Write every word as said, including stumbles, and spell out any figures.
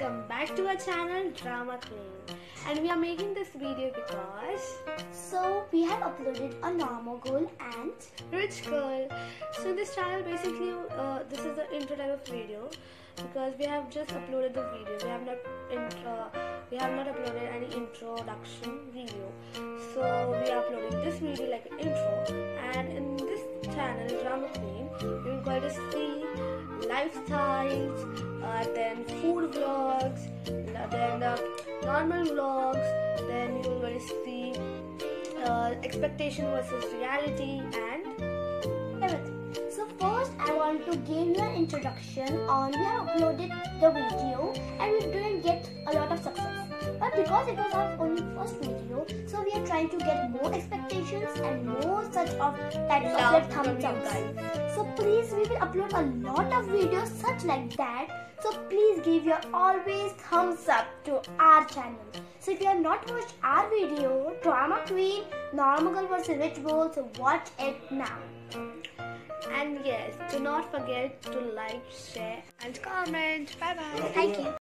welcome back to our channel Drama Queen, and we are making this video because so we have uploaded a normal girl and rich girl. So this channel basically uh, this is the intro type of video because we have just uploaded the video. We have not intro, we have not uploaded any introduction video. So we are uploading this video like an intro, and in this channel Drama Queen you're going to see lifestyles, uh, then food vlogs, then uh, normal vlogs, then you're going to see uh, expectation versus reality and everything. So first I want to give you an introduction on we have uploaded the video and we didn't get a lot of success. But because it was our only first video, so we are trying to get more expectations and more such of types of like thumbs up guys. So please, we will upload a lot of videos such like that. So please give your always thumbs up to our channel. So if you have not watched our video, Drama Queen, Normal Girl versus Rich Girl, so watch it now. And yes, do not forget to like, share and comment. Bye bye. Thank you.